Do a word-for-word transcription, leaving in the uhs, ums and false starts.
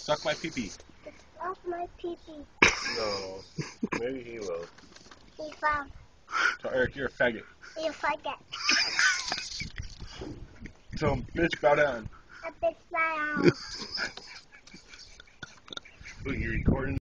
Suck my pee-pee. Suck my pee-pee. No. Maybe he will. He found. So Eric, you're a faggot. You forget. So bitch, bow down. A bitch down. Who, you recording?